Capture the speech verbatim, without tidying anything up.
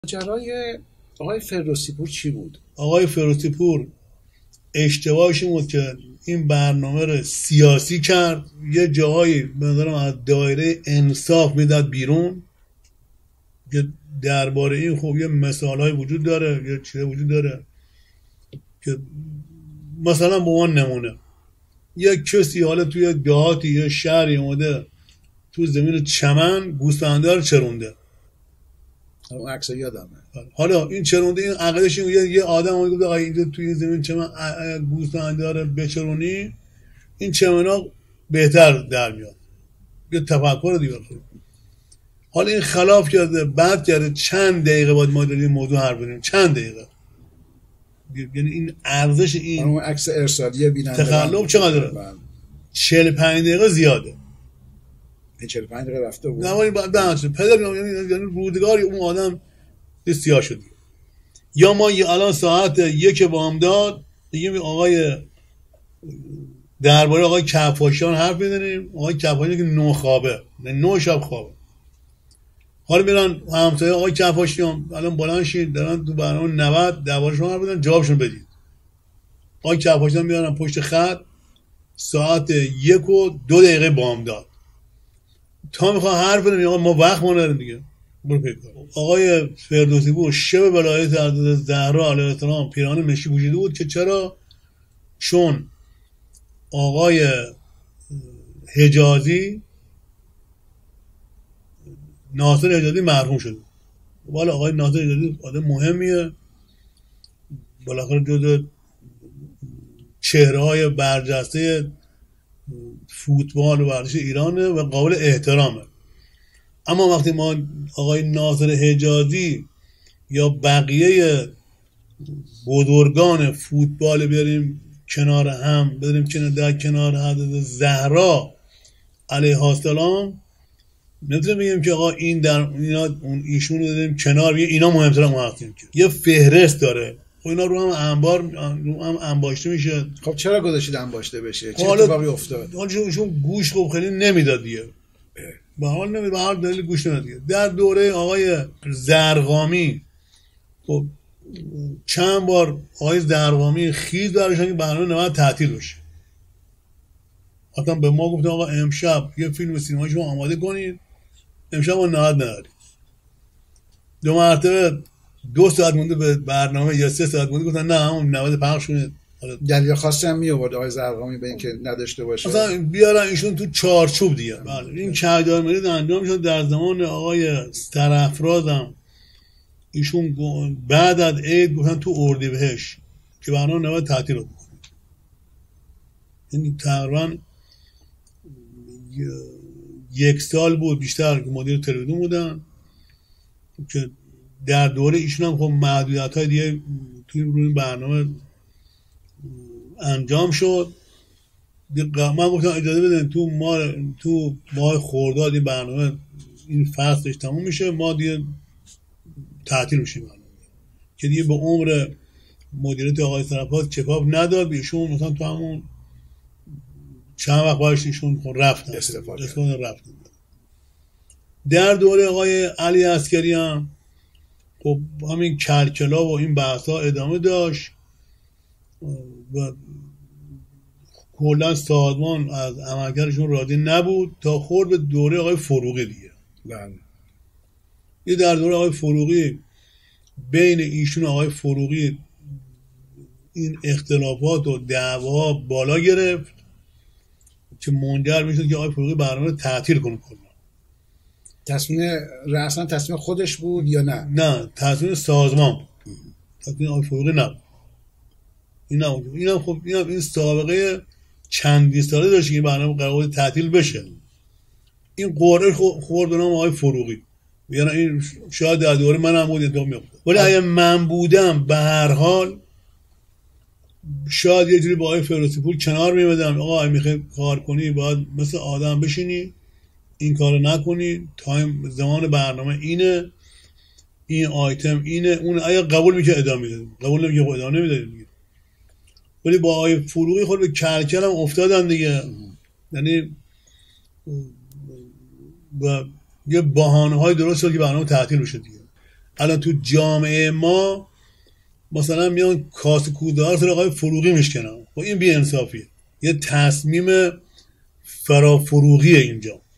ماجرای آقای فردوسی پور چی بود؟ آقای فردوسی پور اشتباهش این بود که این برنامه رو سیاسی کرد، یه جاهایی به نظرم از دایره انصاف میداد بیرون، که درباره این خوب یه مثالهای وجود داره، یه چیزی وجود داره که مثلا به عنوان نمونه یک کسی حالا توی دهاتی یا شهری اومده تو زمین چمن گوسفنده رو چرونده، اون عکس یادمه. حالا این چرونده این عقلش این یه, یه آدم اومد گفت آقا اینجا توی این زمین چمن گوسفنده رو بچرونی این چمنا بهتر در میاد، یه تفکر دیگه. حالا این خلاف کرده، بعد کرده، چند دقیقه باید ما داریم موضوع حرف بزنیم، چند دقیقه، یعنی این ارزش این اون عکس ارسالی بیننده تخلف چقدره؟ چهل و پنج دقیقه زیاده. این چهل و پنج دقیقه رفته بود. نه ولی بعدش پدر یعنی رودگاری اون آدم سیاه شد. یا ما الان ساعت یک بامداد دیگه آقای درباره آقای کفاشیان حرف میزنیم، آقای کفاشیان که نو خوابه، نه شب خوابه. حالا میرن همسایه آقای کفاشیان الان بلند شید دارن تو برنامه نود درباره‌شون حرف میزنن، جوابشون بدید. آقای کفاشیان میارن پشت خط ساعت یک و دو دقیقه بامداد تا میخواد حرف بزنه، آقا ما وقت ما نداریم دیگه، برو پیدا. آقای فردوسی پور شب ولایت حضرت زهرا علیه السلام پیراهن مشکی پوشیده بود که چرا؟ چون آقای حجازی ناصر حجازی مرحوم شده. والا آقای ناصر حجازی آدم مهمیه، بالاخره جزو چهره‌های برجسته فوتبال و ورزش ایرانه و قابل احترامه. اما وقتی ما آقای ناصر حجازی یا بقیه بزرگان فوتبال بیاریم کنار هم، بذاریم کنار در کنار حضرت زهرا علیها السلام، نمیتونیم بگیم که آقا این در اینا اون ایشون رو داریم کنار، بگیم اینا مهمتر ما هستیم. که یه فهرست داره و اینا رو هم انبار رو هم انباشته میشه. خب چرا گذاشتید انباشته بشه؟ چه اتفاقی افتاد؟ حالا ایشون گوش خوب خیلی نمیداد دیگه، به حال نمیداد، به هر دلیل گوش نمیداد دیگه. در دوره آقای زرقامی خب چند بار آقای زرقامی خیز برشن که برنامه نود تعطیل بشه. حتی به ما گفتن آقا امشب یه فیلم سینمایی شما آماده کنید، امشب ما نود نداریم. دو مرتبه دو ساعت مونده به برنامه یا سه ساعت مونده گفتن نه همون نود پخش کنید. دلیل خاصی هم می آورد آقای زرقامی به اینکه نداشته باشه، مثلا بیارن ایشون تو چارچوب دیگه. بله این کهدار ملت انجام شد در زمان آقای سرافراز هم ایشون بعد از عید گفتن تو اردیبهشت که برنامه نود تعطیل رو بکنید. یعنی تقریبا یک سال بود بیشتر که مدیر تلویزیون بودن که در دوره ایشون هم خب محدودیت های دیگه توی روی برنامه انجام شد. من گفتم اجازه بدن تو ماه تو ماه خرداد این برنامه این فصلش تموم میشه، ما دیگه تعطیل میشیم برنامه که دیگه به عمر مدیریت آقای سرافراز کفاف نداد. ایشون مثلا تو همون چند وقت بعدش ایشون رفتن استفاده رفتن. در دوره آقای علی عسکری هم خب همین کلکلا و این بحثا ادامه داشت و کلا سازمان از عملکردشون راضی نبود تا خورد به دوره آقای فروغی دیگه. بله. یه در دوره آقای فروغی بین ایشون آقای فروغی این اختلافات و دعوا بالا گرفت که منجر میشد که آقای فروغی برنامه رو تعطیل کنه. کلا تصمیم رأساً تصمیم خودش بود یا نه؟ نه تصمیم سازمان بود، تصمیم آقای فروغی نبود. این هم این هم خب این هم این سابقه چندی ساله داشت که این برنامه قرار بود تعطیل بشه. این قرعه خورد به نام آقای فروغی، یعنی این شاید در دوره من هم بود اتفاق میافتاد. ولی اگه من بودم به هر حال شاید یه جوری با آقای فردوسی پور کنار میمدم، آقا اگه میخوای کار کنی باید مثل آدم بشینی، این کارو نکنی، تایم زمان برنامه اینه، این آیتم اینه، اون اگه قبول میکنه ادامه میدادیم، قبول نمیکنه ادامه نمیدادیم. ولی با آقای فروغی خود به کلکل هم افتادن دیگه، یعنی و یه بهانه های درست شد که برنامه تعطیل بشه دیگه. الان تو جامعه ما مثلا میان کاسه کوزه ها رو سر آقای فروغی میشکنن. خب این بی انصافیه، یه تصمیم فرافروغیه اینجا.